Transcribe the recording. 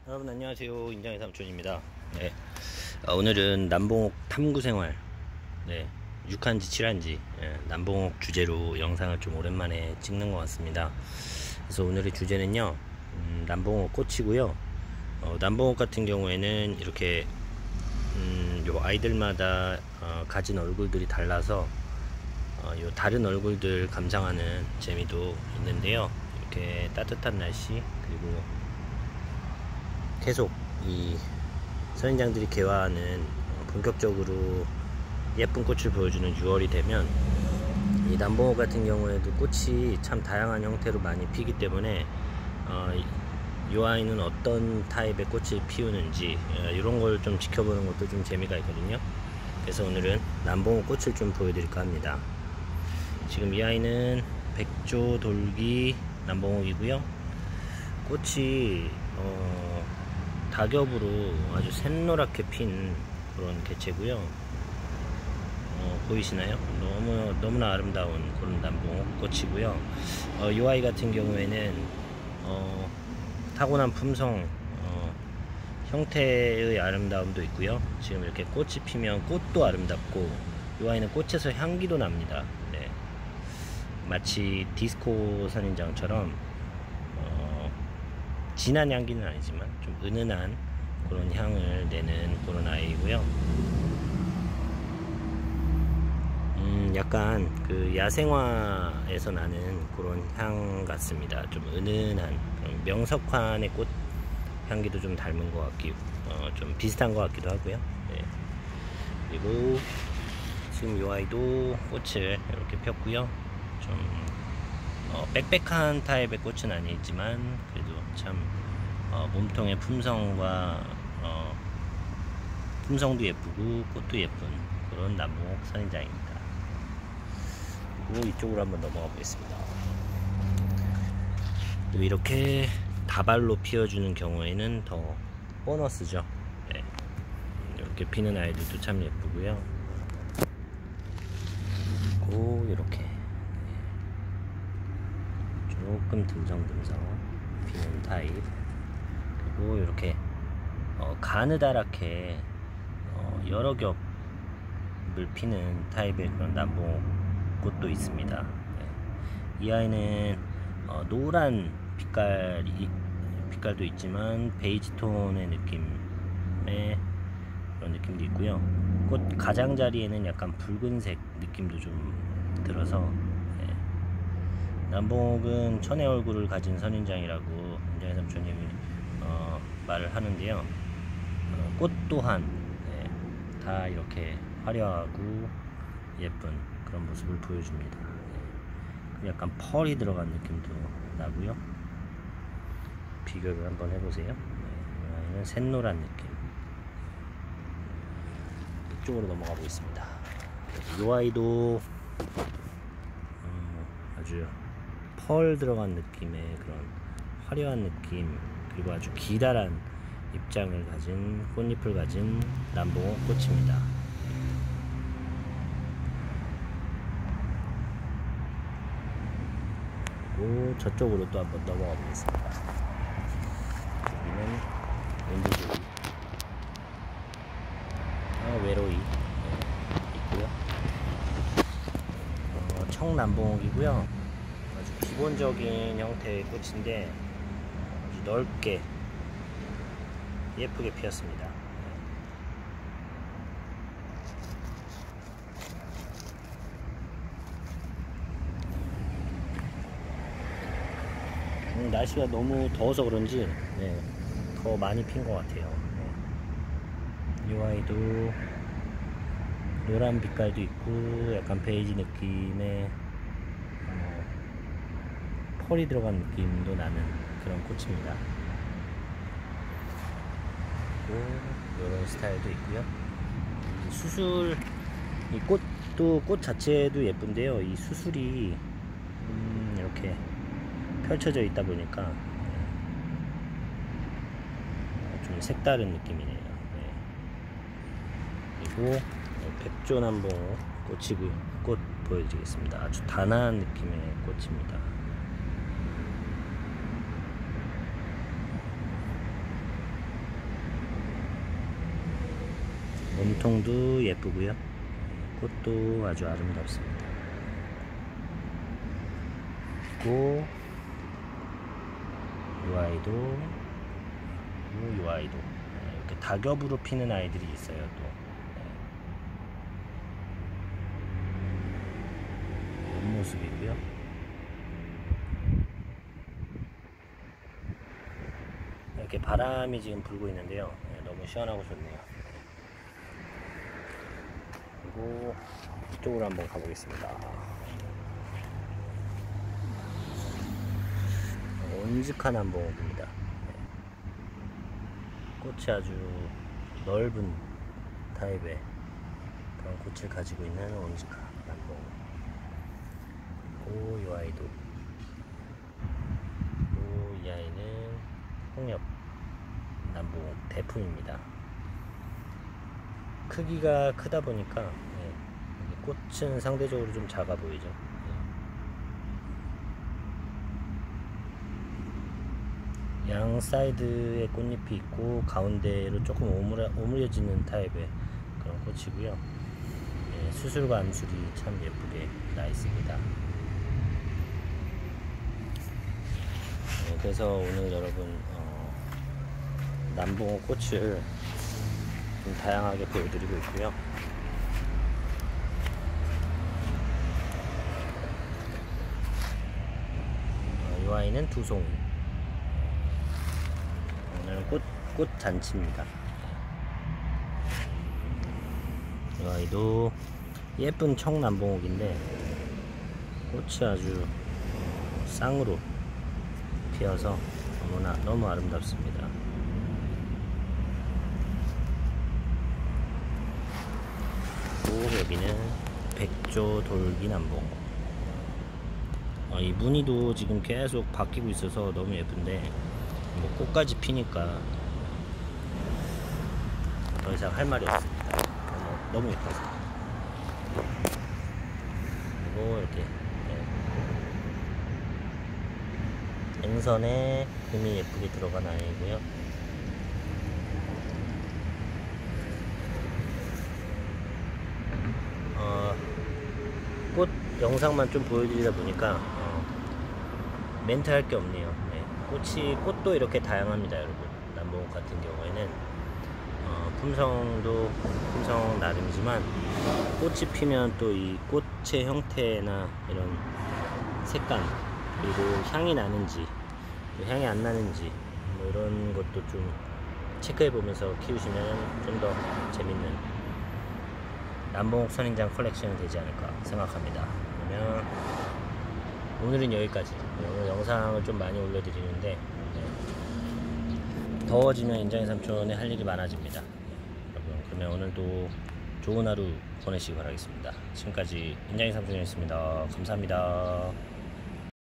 여러분 안녕하세요. 인장의 삼촌입니다. 네. 오늘은 남봉옥 탐구생활 6한지 7한지 남봉옥 주제로 영상을 좀 오랜만에 찍는 것 같습니다. 그래서 오늘의 주제는요, 남봉옥 꽃이고요. 남봉옥 같은 경우에는 이렇게 요 아이들마다 가진 얼굴들이 달라서 요 다른 얼굴들 감상하는 재미도 있는데요. 이렇게 따뜻한 날씨, 그리고 계속 이 선인장들이 개화하는 본격적으로 예쁜 꽃을 보여주는 6월이 되면 이 남봉옥 같은 경우에도 꽃이 참 다양한 형태로 많이 피기 때문에 이 아이는 어떤 타입의 꽃을 피우는지 이런 걸 좀 지켜보는 것도 좀 재미가 있거든요. 그래서 오늘은 남봉옥 꽃을 좀 보여드릴까 합니다. 지금 이 아이는 백조 돌기 남봉옥이고요. 꽃이 다겹으로 아주 샛노랗게 핀 그런 개체고요. 보이시나요? 너무나 아름다운 그런 남봉옥 꽃이고요. 이 아이 같은 경우에는 타고난 품성, 형태의 아름다움도 있고요. 지금 이렇게 꽃이 피면 꽃도 아름답고, 이 아이는 꽃에서 향기도 납니다. 네. 마치 디스코 선인장처럼 진한 향기는 아니지만 좀 은은한 그런 향을 내는 그런 아이고요. 약간 그 야생화에서 나는 그런 향 같습니다. 좀 은은한 명석환의 꽃 향기도 좀 닮은 것 같기도, 좀 비슷한 것 같기도 하고요. 네. 그리고 지금 이 아이도 꽃을 이렇게 폈고요. 좀 빽빽한 타입의 꽃은 아니지만 그래도 참 몸통의 품성과 품성도 예쁘고 꽃도 예쁜 그런 남봉옥 선인장입니다. 그리고 이쪽으로 한번 넘어가 보겠습니다. 또 이렇게 다발로 피워주는 경우에는 더 보너스죠. 네. 이렇게 피는 아이들도 참 예쁘고요. 그리고 이렇게 조금 듬성듬성 피는 타입, 그리고 이렇게 가느다랗게 여러 겹을 피는 타입의 그런 남봉옥 꽃도 있습니다. 네. 이 아이는 노란 빛깔도 있지만 베이지 톤의 느낌의 그런 느낌도 있고요. 꽃 가장자리에는 약간 붉은색 느낌도 좀 들어서, 남봉옥은 천의 얼굴을 가진 선인장이라고 인장의 삼촌님이 말을 하는데요. 꽃 또한 다 이렇게 화려하고 예쁜 그런 모습을 보여줍니다. 약간 펄이 들어간 느낌도 나고요. 비교를 한번 해보세요. 이 아이는 샛노란 느낌. 이쪽으로 넘어가 보겠습니다. 이 아이도 아주 펄 들어간 느낌의 그런 화려한 느낌, 그리고 아주 기다란 입장을 가진, 꽃잎을 가진 남봉옥 꽃입니다. 그리고 저쪽으로 또 한번 넘어가 보겠습니다. 여기는 윈드조이, 외로이 있고요. 청남봉옥이고요. 아주 기본적인 형태의 꽃인데 아주 넓게 예쁘게 피었습니다. 날씨가 너무 더워서 그런지 더 많이 핀 것 같아요. 이 아이도 노란 빛깔도 있고 약간 베이지 느낌의 펄이 들어간 느낌도 나는 그런 꽃입니다. 그리고 이런 스타일도 있고요. 수술, 이 꽃도 꽃 자체도 예쁜데요. 이 수술이 이렇게 펼쳐져 있다 보니까 좀 색다른 느낌이네요. 그리고 백조남봉옥 꽃 보여드리겠습니다. 아주 단아한 느낌의 꽃입니다. 몸통도 예쁘고요. 꽃도 아주 아름답습니다. 그리고 이 아이도 이 아이도 이렇게 다겹으로 피는 아이들이 있어요. 또 옆모습이고요. 이렇게 바람이 지금 불고 있는데요. 너무 시원하고 좋네요. 그리고 이쪽으로 한번 가보겠습니다. 온직한 남봉옥입니다. 꽃이 아주 넓은 타입의 그런 꽃을 가지고 있는 온직한 남봉옥. 그리고 이 아이도, 그리고 이 아이는 홍엽 남봉옥 대품입니다. 크기가 크다 보니까 꽃은 상대적으로 좀 작아 보이죠. 양 사이드에 꽃잎이 있고 가운데로 조금 오므려지는 타입의 그런 꽃이고요. 수술과 암술이 참 예쁘게 나 있습니다. 그래서 오늘 여러분 남봉옥 꽃을 좀 다양하게 보여드리고 있고요. 이 아이는 두송이. 오늘은 꽃 잔치입니다. 이 아이도 예쁜 청남봉옥인데 꽃이 아주 쌍으로 피어서 너무 아름답습니다. 그리고 여기는 백조 돌기남봉. 이 무늬도 지금 계속 바뀌고 있어서 너무 예쁜데 뭐 꽃까지 피니까 더 이상 할 말이 없습니다. 너무 예뻐서. 그리고 이렇게 앵선에 금이 예쁘게 들어간 아이고요. 꽃 영상만 좀 보여드리다 보니까 멘트 할 게 없네요. 꽃도 이렇게 다양합니다, 여러분. 남봉옥 같은 경우에는 품성도 품성 나름이지만 꽃이 피면 또 이 꽃의 형태나 이런 색감, 그리고 향이 나는지 향이 안 나는지 뭐 이런 것도 좀 체크해 보면서 키우시면 좀 더 재밌는 남봉옥 선인장 컬렉션이 되지 않을까 생각합니다. 그러면 오늘은 여기까지. 오늘 영상을 좀 많이 올려드리는데 더워지면 인장의 삼촌에 할 일이 많아집니다. 여러분, 그러면 오늘도 좋은 하루 보내시기 바라겠습니다. 지금까지 인장의 삼촌이었습니다. 감사합니다.